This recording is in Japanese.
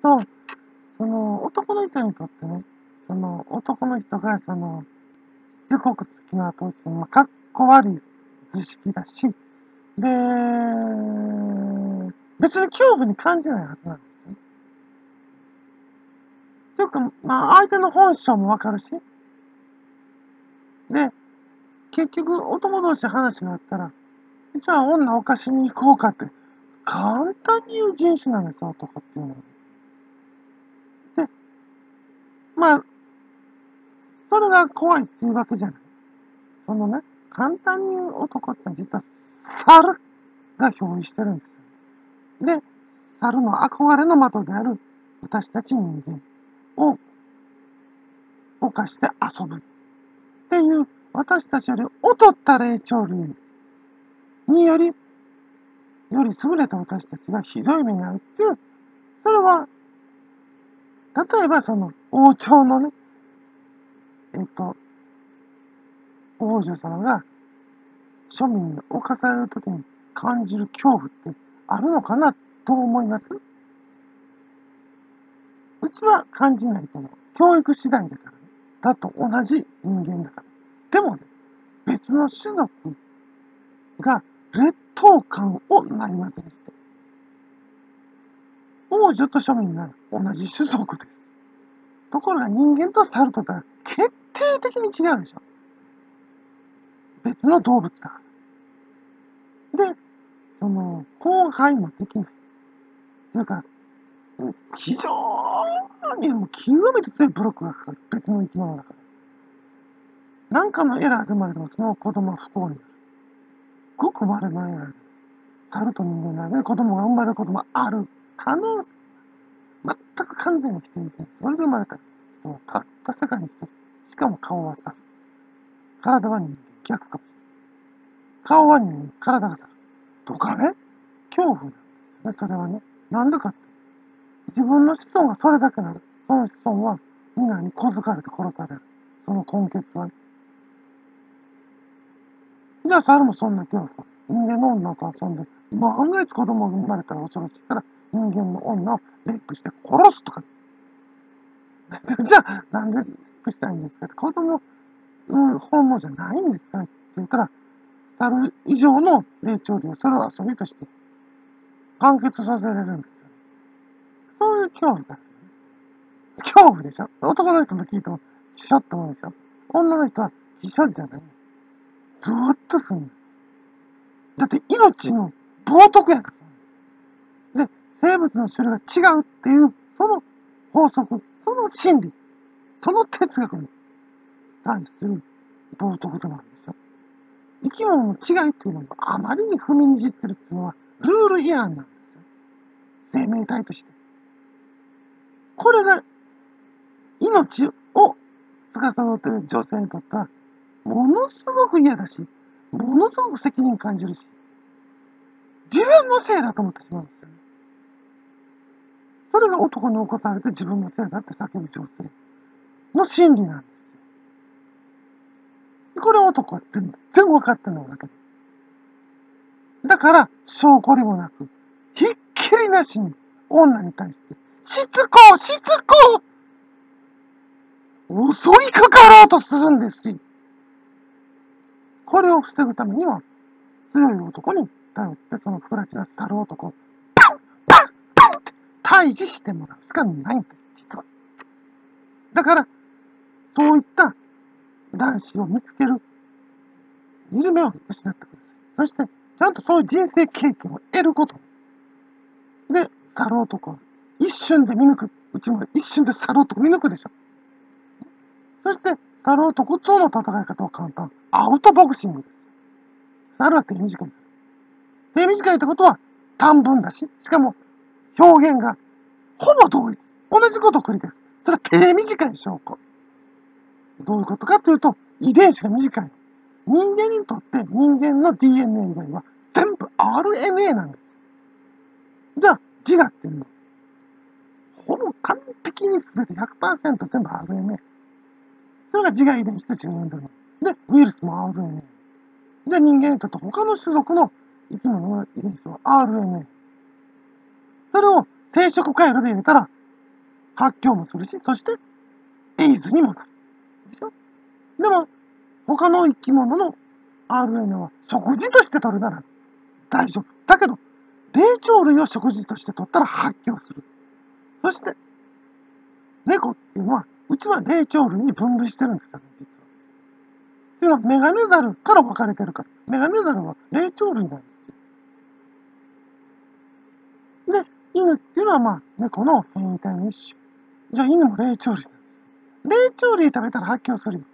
と、その男の人にとってね、その男の人がその、しつこく付きまとうっていうのは、かっこ悪い図式だし、で、別に恐怖に感じないはずなんですよ。というか、まあ、相手の本性もわかるし、で、結局、男同士話があったら、じゃあ女を犯しに行こうかって、簡単に言う人種なんですよ、男っていうのは。で、まあ、それが怖いっていうわけじゃない。そのね、簡単に言う男って実は、猿が憑依してるんですよ。で、猿の憧れの的である私たち人間を犯して遊ぶっていう、私たちより劣った霊長類により優れた私たちがひどい目に遭うっていう、それは、例えばその王朝のね、王女様が庶民に侵されるときに感じる恐怖ってあるのかなと思います？うちは感じないと思う。教育次第だからね。だと同じ人間だから。でもね、別の種族が劣等感をないまぜにして、王女と庶民なら同じ種族です。ところが人間と猿とか決定的に違うでしょ。別の動物だから。で、その、交配もできない。それから、非常にもう極めて強いブロックがかかる。別の生き物だから。なんかのエラーで生まれてもその子供は不幸になる。ごく稀のエラーで、猿と人間の間で子供が生まれることもある可能性。全く完全に否定できない。それで生まれた人はたった世界に一人。しかも顔は猿。体は人間。逆かもしれない。顔は人間。体が猿。とかね。恐怖なんですよね、それはね。なんでかって。自分の子孫がそれだけなる。その子孫は皆に小づかれて殺される。その根血はね。じゃあ猿もそんな恐怖。人間の女と遊んで、万が一子供が生まれたら恐ろしいから、人間の女をレイプして殺すとか。じゃあ、なんでレイプしたいんですかって、子供本能じゃないんですかって言ったら、猿以上の霊長類をそれを遊びとして完結させられるんですよ。そういう恐怖だ。恐怖でしょ。男の人も聞いても、秘書って思うでしょ。女の人は秘書じゃない。ずーっとすんの。だって命の冒涜やから。で、生物の種類が違うっていう、その法則、その心理、その哲学に対する冒涜となんですよ。生き物の違いっていうのがあまりに踏みにじってるっていうのは、ルール違反なんですよ。生命体として。これが命を司っている女性にとっては、ものすごく嫌だし、ものすごく責任感じるし、自分のせいだと思ってしまうんですよね。それが男に起こされて自分のせいだって叫ぶ女性の心理なんですよ。これを男は全然分かってないわけです。だから、証拠りもなく、ひっきりなしに女に対して、しつこうしつこう襲いかかろうとするんですよ。これを防ぐためには、強い男に頼って、その不埒な去る男を、パンパンって退治してもらうしかないんです、実は。だから、そういった男子を見つける、見る目を失ってください。そして、ちゃんとそういう人生経験を得ること。で、去る男を一瞬で見抜く。うちも一瞬で去る男見抜くでしょ。そして、去る男との戦い方は簡単。アウトボクシングです。去るは手短い。手短いってことは短文だし、しかも表現がほぼ同一。同じことを繰り返す。それは手短い証拠。どういうことかというと、遺伝子が短い。人間にとって人間の DNA 以外は全部 RNA なんです。じゃあ、自我っていうのは、ほぼ完璧に全て 100% 全部 RNA。それが自我遺伝子と自分でる。で、ウイルスも RNA。じゃあ人間にとって他の種族の生き物の遺伝子は RNA。それを生殖回路で入れたら発狂もするし、そしてエイズにもなる。でしょ？でも、他の生き物の RNA は食事として取るなら大丈夫。だけど、霊長類を食事として取ったら発狂する。そして、猫っていうのは、うちは霊長類に分類してるんですよね、実は。っていうのは、メガネザルから分かれてるから。メガネザルは霊長類なんですよ。で、犬っていうのは猫の変異体の一種。じゃあ犬も霊長類なんです。霊長類食べたら発狂するよ。